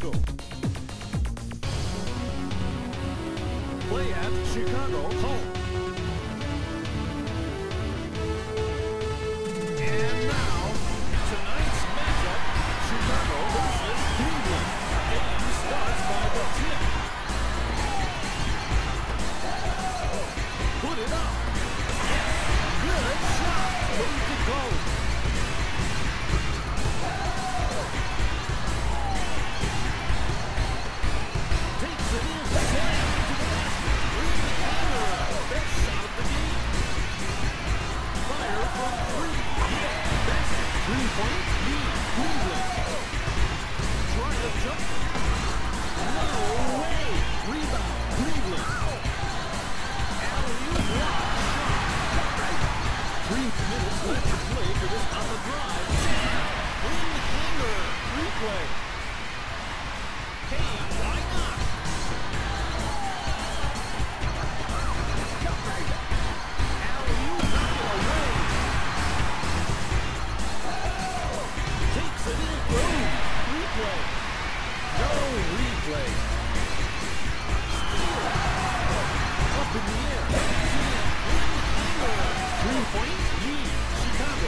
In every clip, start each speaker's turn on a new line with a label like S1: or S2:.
S1: Chicago. Play at Chicago home. And now, tonight's matchup, Chicago versus Cleveland. Game starts by the tip. Put it up. Good shot. Way to go. Takes it in. Slam into the basket. Best shot of the game. Fire from three. Yeah. Basket. 3-point lead. Cleveland. Try to jump. No way. Rebound. Cleveland. Alley-oop block. Shot. 3 minutes left to play for this on the drive. In-hanger. Replay. Hey, why not? Alley-oop, knock it away. Takes it in. Boom. Replay. No replay. Steal. Up in the air. In-hanger. 3-point lead. Chicago.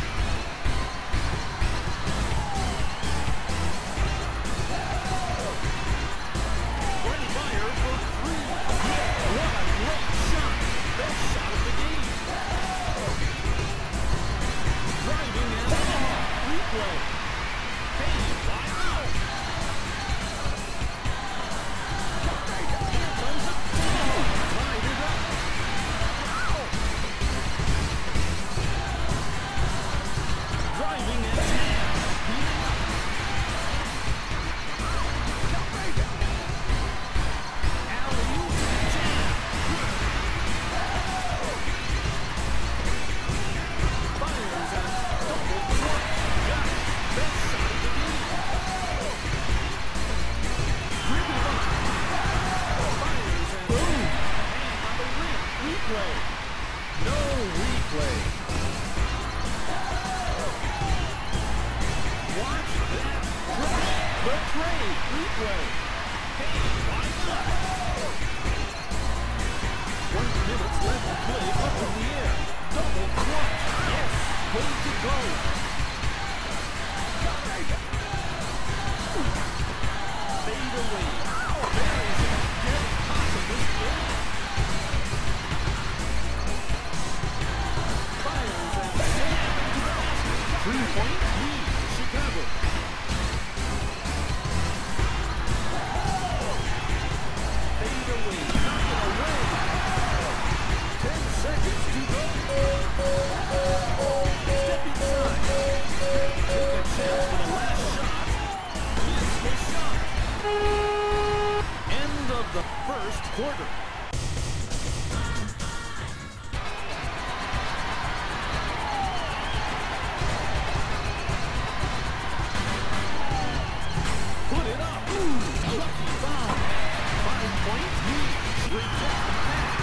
S1: Freddie Meyer for three. Yeah, what a great shot. Best shot of the game. Driving and replay. Hey, why not? Here comes a tied it up. Driving and beating up. Alley-oop jam. Fires and double clutch. Got it. Best shot of the game. Dribble up. Fires and boom. Hang on the rim. Replay. No replay. Watch that try. The trade. Replay. Hey, why not? 1 minute left to play. Up in the air. Double clutch. Yes. Way to go. Fade away. There is a dead top of this game. Fires and slam into the basket. 3-point lead. Chicago. Fade away. Knock it away. 10 seconds to go. Step inside. Take a chance for the last shot. Miss the shot. End of the first quarter. Put it up. Lucky foul. 5-point lead. Reject the pass.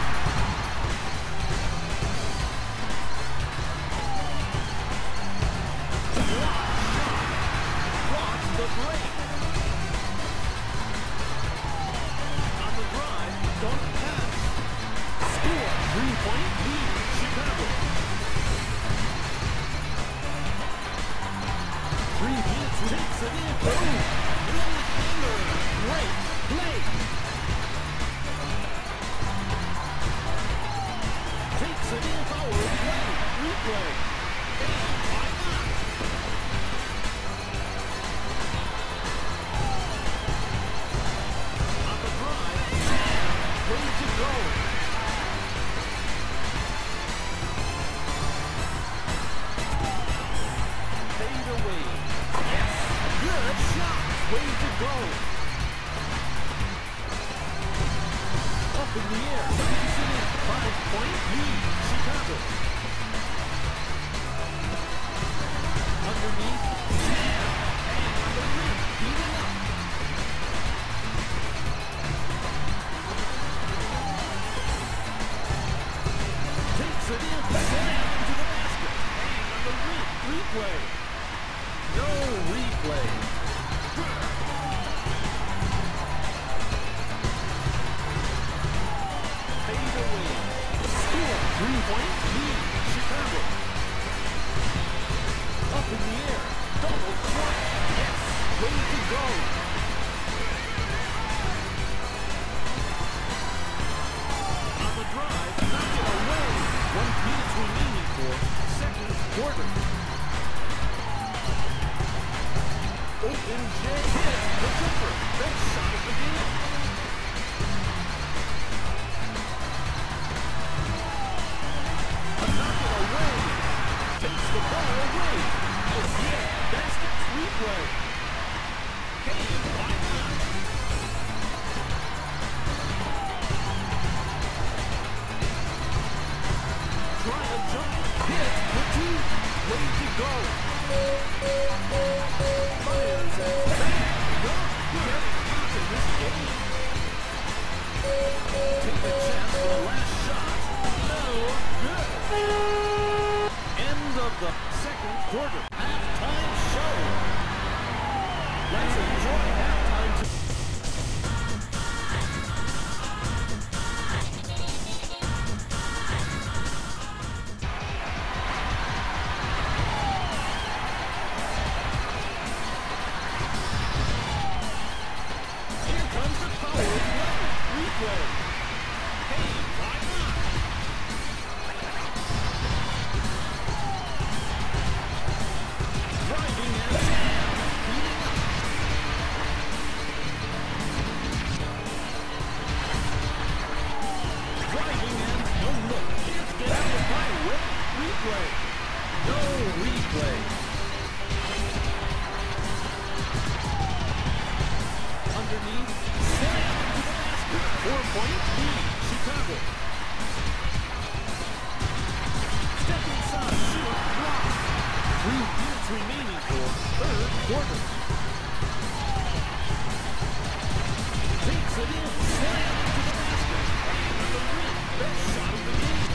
S1: Block shot. Blocks the break. On the drive, dunk pass. Score. 3-point lead. Chicago. 3 hits. Takes it in. Boom. In-hanger. Great play. Takes it in. Power play. Replay. Hey, why not? On the drive. Jam. Way to go. Fade away. Yes. Good shot. Way to go. Up in the air. 5-point lead. Chicago. Underneath. Jam. Hang on the rim. Beating up. Takes it in. Slam into the basket. Hang on the rim. Replay. No replay. Three-point lead, Chicago. Up in the air, double clutch. Yes, way to go. On the drive, knocked it away. 1 minute remaining for second quarter. OMJ hits the jumper. Best shot of the game. Knock it away. Takes the ball away. Oh yeah, basket replay. Hey, why not? Try a jump. Hit for two. Way to go. Fires and back. Good into this game. Take a chance for the last shot. No good. End of the second quarter. Halftime show. Let's enjoy halftime. Here comes the power replay. Hey, why not? Driving and heating up. Driving and no look. Can't get out of my way. Replay. No replay. Underneath. Slam into the basket. 4-point lead. Chicago. Step inside. Shoot. Block. 3 minutes remaining for third quarter. Takes it in. Slam into the basket. And the rim. Best shot of the game.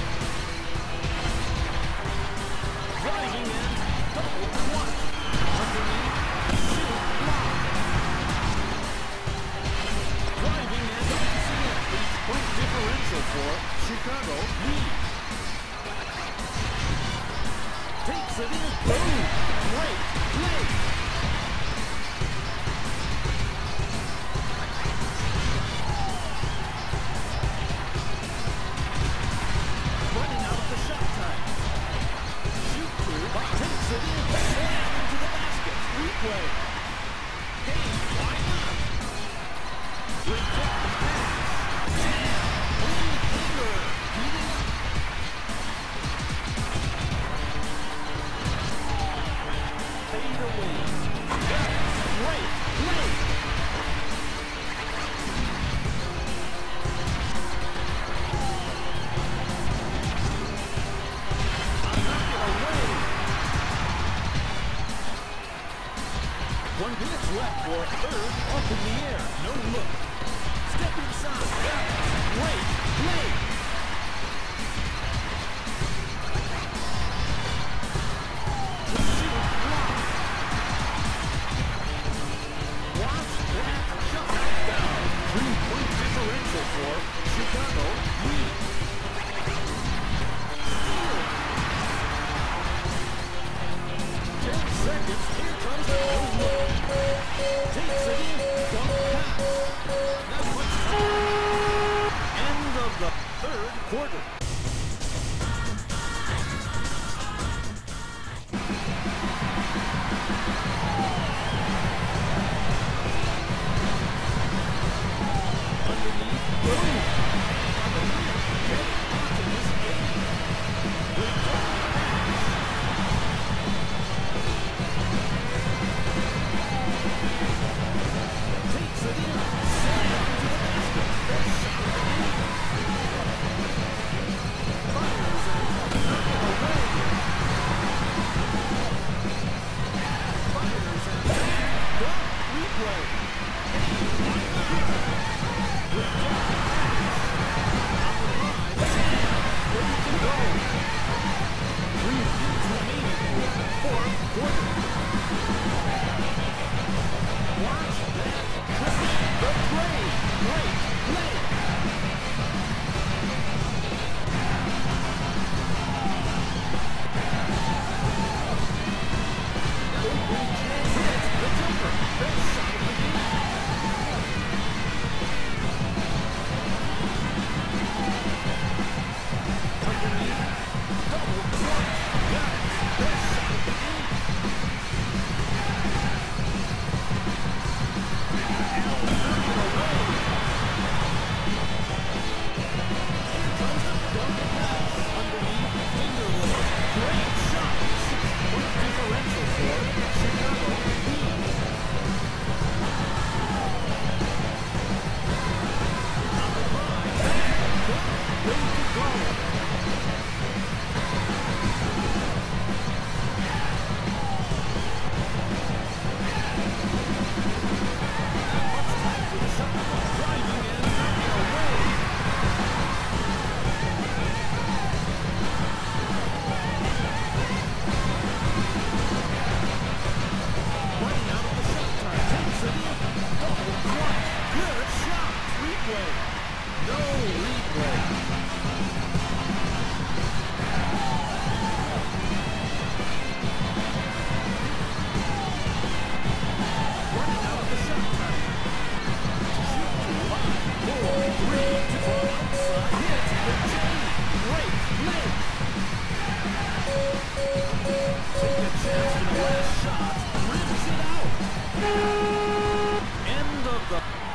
S1: Driving in. Double clutch. Underneath. Shoot. Block. Driving in. UCF. 8-point differential for Chicago. Lead. Takes it in. Boom. Great play. Running out of the shot time. Shoot two. Takes it in. Slam into the basket. Replay. Hey, why not? Reject the pass. Jam. Clean finger. Heating up. Fade away. That's great play. I knock it away. 1 minute left for third. Up in the air. No look. Step inside. That's great play. Watch that shot down. 3-point differential for Chicago. Lead. Steal. 10 seconds. Here comes the look. Takes it in. Dunk pass. That puts end of the third quarter. Underneath. Boom. On the rim. Getting onto this game. Reject the pass. Takes it in. Slam into the basket. Best shot of the game. Fires and knock it away. Fires and back. Dunk. Replay. Hey, why not? Reject the pass. On the drive. Jam. Ready to go. 3 minutes remaining for fourth quarter. Watch that. Triple the play. Great play. James hits the jumper. Best shot of the game. Underneath. Double clutch. Got it. Best shot of the game. Allen knocking away. Here comes the double pass. Underneath. Fingerwood. Great shot. 6-point differential for Chicago lead. On the drive. Back. Ready to go. No replay. Running out of the shot time. Shoot to line. 4-3 to go outside. Hit the J. Great lid. Take a chance for the last shot. Rims it out. End of the